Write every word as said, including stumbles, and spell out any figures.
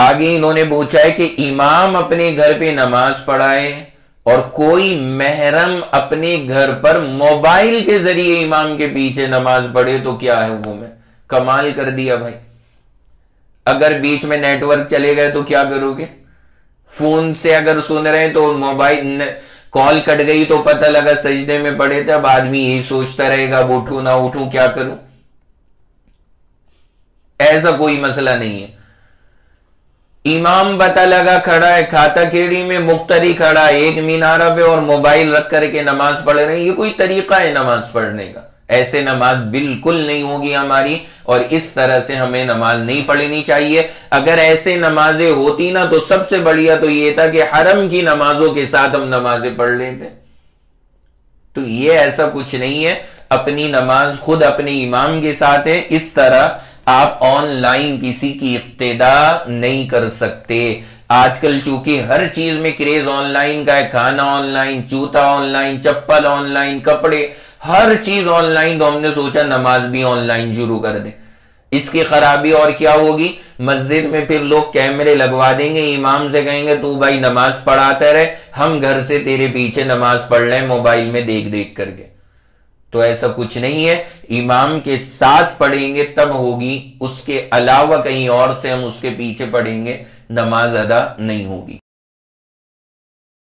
आगे इन्होंने पूछा है कि इमाम अपने घर पे नमाज पढ़ाए और कोई महरम अपने घर पर मोबाइल के जरिए इमाम के पीछे नमाज पढ़े तो क्या है वो? में कमाल कर दिया भाई। अगर बीच में नेटवर्क चले गए तो क्या करोगे? फोन से अगर सुन रहे हैं तो मोबाइल कॉल कट गई तो पता लगा सजदे में पड़े थे, अब आदमी यही सोचता रहेगा अब उठूं ना उठूं, क्या करूं? ऐसा कोई मसला नहीं है। इमाम पता लगा खड़ा है खाता खेड़ी में, मुख्तरी खड़ा है एक मीनारा पे और मोबाइल रख करके नमाज पढ़ रहे हैं, ये कोई तरीका है नमाज पढ़ने का? ऐसे नमाज बिल्कुल नहीं होगी हमारी, और इस तरह से हमें नमाज नहीं पढ़नी चाहिए। अगर ऐसे नमाजें होती ना तो सबसे बढ़िया तो ये था कि हरम की नमाजों के साथ हम नमाजें पढ़ लेते। तो ये ऐसा कुछ नहीं है, अपनी नमाज खुद अपने इमाम के साथ है। इस तरह आप ऑनलाइन किसी की इक्तिदा नहीं कर सकते। आजकल चूंकि हर चीज में क्रेज ऑनलाइन का है, खाना ऑनलाइन, जूता ऑनलाइन, चप्पल ऑनलाइन, कपड़े, हर चीज ऑनलाइन, तो हमने सोचा नमाज भी ऑनलाइन शुरू कर दें। इसकी खराबी और क्या होगी? मस्जिद में फिर लोग कैमरे लगवा देंगे, इमाम से कहेंगे तू भाई नमाज पढ़ाते रहे, हम घर से तेरे पीछे नमाज पढ़ रहे हैं मोबाइल में देख देख करके। तो ऐसा कुछ नहीं है, इमाम के साथ पढ़ेंगे तब होगी, उसके अलावा कहीं और से हम उसके पीछे पढ़ेंगे नमाज अदा नहीं होगी।